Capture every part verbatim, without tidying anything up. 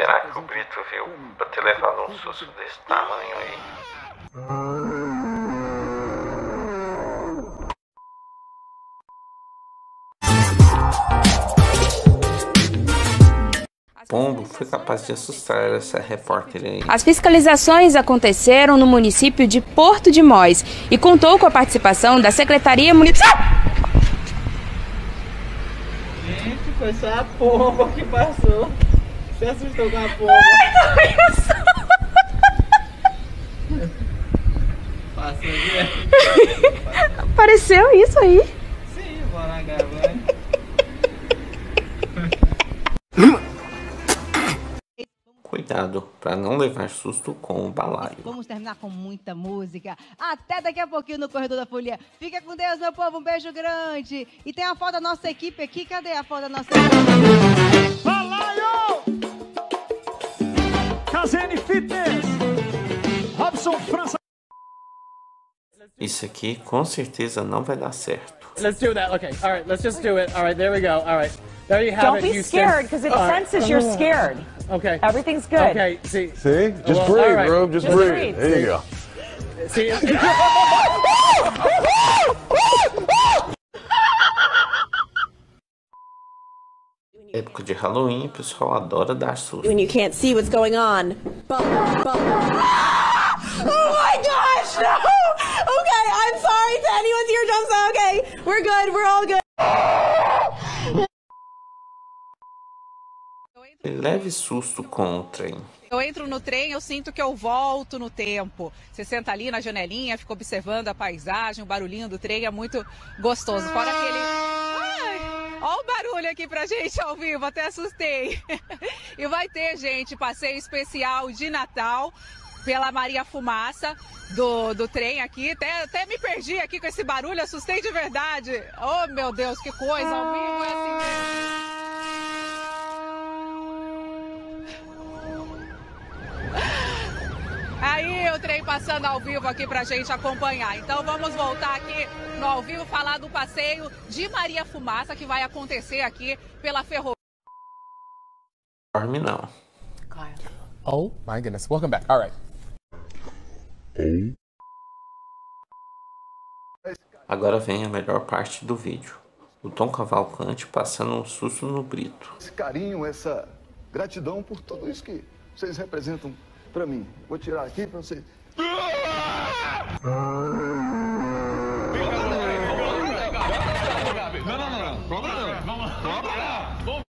será que o Brito viu pra ter levado um susto desse tamanho aí? Pombo foi capaz de assustar essa repórter aí. As fiscalizações aconteceram no município de Porto de Mós e contou com a participação da Secretaria Municipal. Gente, foi só a pomba que passou. Você assustou com a pomba? Ai, também assustou. Passou direto. Apareceu isso aí? Sim, vou lá gravando. Cuidado para não levar susto com o balaio. Vamos terminar com muita música. Até daqui a pouquinho no Corredor da Folia. Fica com Deus, meu povo. Um beijo grande. E tem a foto da nossa equipe aqui. Cadê a foto da nossa equipe? Balaio! Casene Fitness! Robson França. Isso aqui com certeza não vai dar certo. Let's do that. Okay. All right. Let's just do it. All right. There we go. All right. There you have Don't it. be Houston. scared, because it All senses right. you're scared. Okay. Everything's good. Okay. See. See? Just Well, breathe, all right. Rube. Just, Just breathe. breathe. There you go. See. Época de Halloween, o pessoal adora dar susto. When you can't see what's going on. Bum, bum. Oh my gosh, no! Okay, I'm sorry to anyone's eardrums. Okay, we're good, we're all good. Leve susto com o trem. Eu entro no trem, eu sinto que eu volto no tempo. Você senta ali na janelinha, fica observando a paisagem, o barulhinho do trem é muito gostoso. Fora aquele... Ai, olha o barulho aqui pra gente ao vivo, até assustei. E vai ter, gente, passeio especial de Natal pela Maria Fumaça do, do trem aqui. Até, até me perdi aqui com esse barulho, assustei de verdade. Oh, meu Deus, que coisa, ao vivo é assim mesmo. Aí o trem passando ao vivo aqui pra gente acompanhar. Então vamos voltar aqui no ao vivo, falar do passeio de Maria Fumaça que vai acontecer aqui pela ferrovia. Dorme não. Oh my goodness. Welcome back. All right. Agora vem a melhor parte do vídeo. O Tom Cavalcante passando um susto no Brito. Esse carinho, essa gratidão por tudo isso que vocês representam pra mim. Vou tirar aqui pra você. Não, não, não, não. Cobra não. Vamos. Cobra não.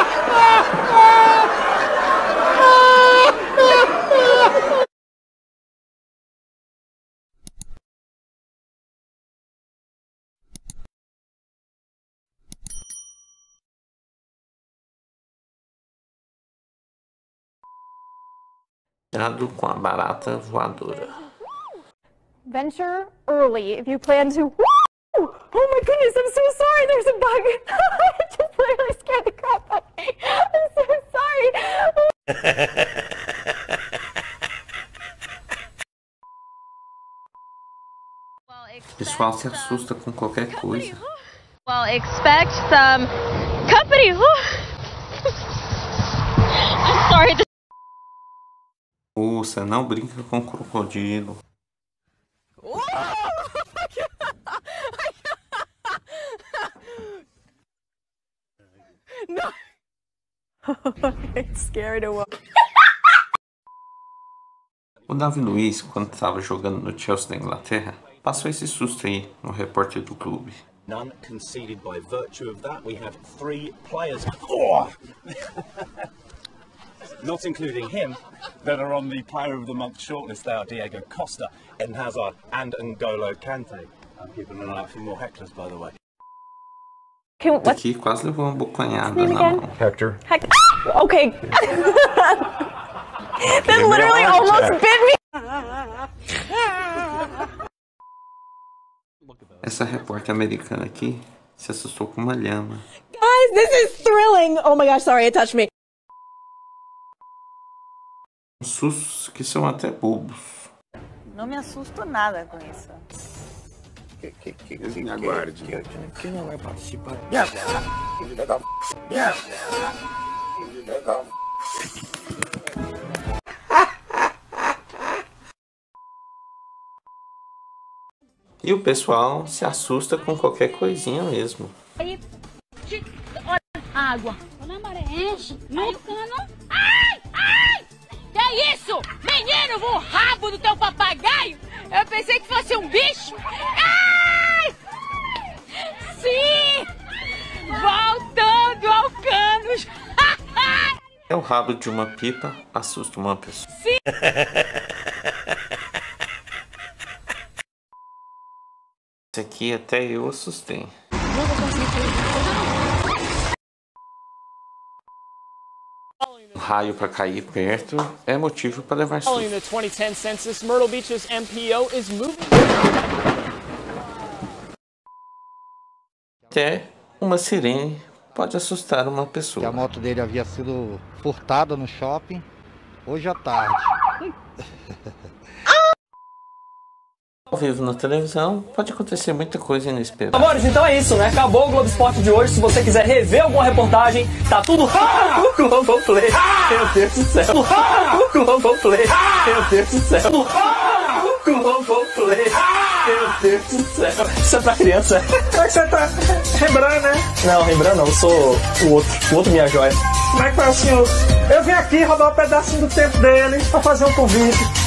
Cuidado com a barata voadora. Venture early if you plan to. Oh my goodness, I'm so sorry. There's a bug. I just literally scared the crap out of me. I'm so sorry. O pessoal se assusta com qualquer coisa. Well, expect some company. I'm sorry. Moça, não brinca com crocodilo. No. I'm scared of what? O Davi Luiz, quando estava jogando no Chelsea da Inglaterra, passou esse susto aí no repórter do clube. None conceded by virtue of that. We have three players, oh! not including him, that are on the Player of the Month shortlist. They are Diego Costa, Eden Hazard and N'Golo Kante. I'm keeping an eye out for more hecklers, by the way. Aqui quase levou uma bocanhada na mão. Hector. Heck. Okay. That literally almost bit me. Essa repórter americana aqui se assustou com uma lhama. Guys, this is thrilling. Oh my gosh, sorry, it touched me. Sustos que são até bobos. Não me assusto nada com isso. Que, que, que, que, aguarde. Quem não vai participar? Yeah. Yeah. E o pessoal se assusta com qualquer coisinha mesmo. Aí, olha a água. Quando a maré enche, no cano. Ai, ai! Que é isso? Menino, o rabo do teu papagaio? Eu pensei que fosse um bicho. Ai! Sim! Voltando ao cano. É o rabo de uma pipa, assusta uma pessoa. Sim! Esse aqui até eu assustei. Um raio para cair perto é motivo para levar susto. Following the twenty ten census, Myrtle Beach's M P O is moving. Até uma sirene pode assustar uma pessoa. Que a moto dele havia sido furtada no shopping hoje à tarde. Ao vivo na televisão, pode acontecer muita coisa inesperada. Amores, então é isso, né? Acabou o Globo Esporte de hoje. Se você quiser rever alguma reportagem, tá tudo no Globoplay. Meu Deus do céu. No Globoplay. Meu Deus do céu. No Globoplay. Meu Deus do céu. Isso é pra criança. Como é que você tá? Rembrandt, né? Não, Rembrandt não. Eu sou o outro. O outro Minha Joia. Como é que foi o senhor? Eu vim aqui roubar um pedacinho do tempo dele pra fazer um convite.